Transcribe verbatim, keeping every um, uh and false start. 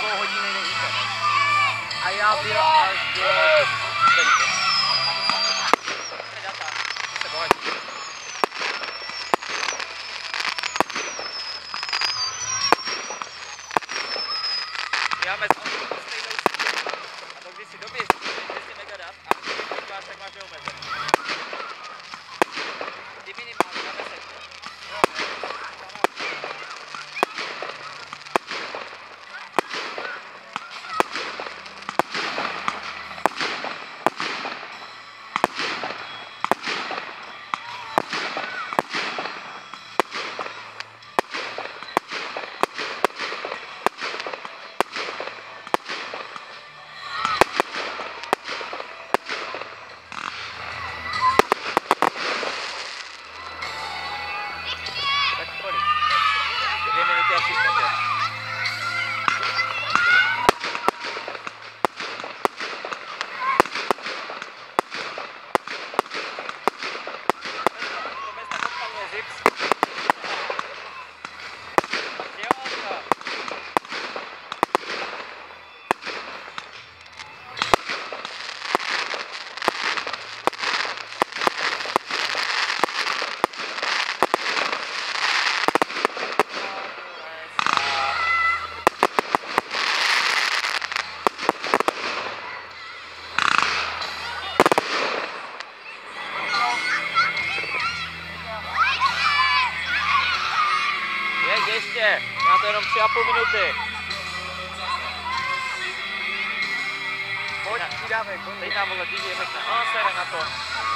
půl hodiny není konec. A já byl až do venku. Data, se bohatí. Děláme stejnou síť. A to když si doběží dvě stě megadat a když máš, tak máš neomezený. Ty minimálně na deset. Ještě, má to jenom tři a půl minuty. Pojď, přidáme, teď nám vole, díky, pojďme, no, sere na to.